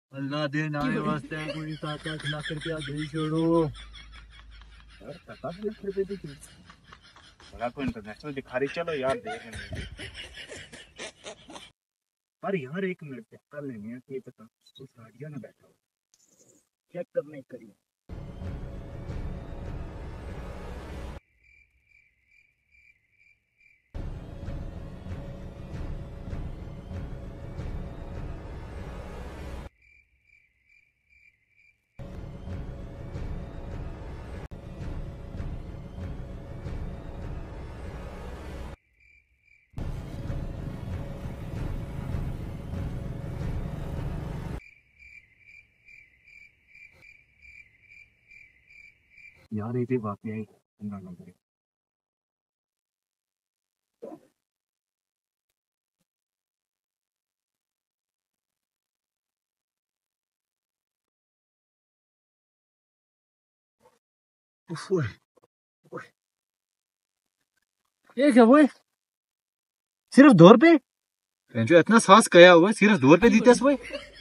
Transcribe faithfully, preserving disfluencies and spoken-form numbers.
अल्लाह दे नारे वास्ते कोई सात आठ लाख रुपया दे छोड़ो यार सात आठ लाख रुपए दी थी। बड़ा को इंटरनेशनल दिखा रही, चलो यार देख लेंगे। पर यार एक मिनट चेक कर लेंगे कि ये पता उस गाड़िया में बैठा हो, चेक करने करिए। यार ये भी वाकई पंगा लग रही। ओए ओए ये क्या हुआ? सिर्फ दो रुपए? जो इतना सांस गया हुआ है सिर्फ दो रुपए दीते हुए।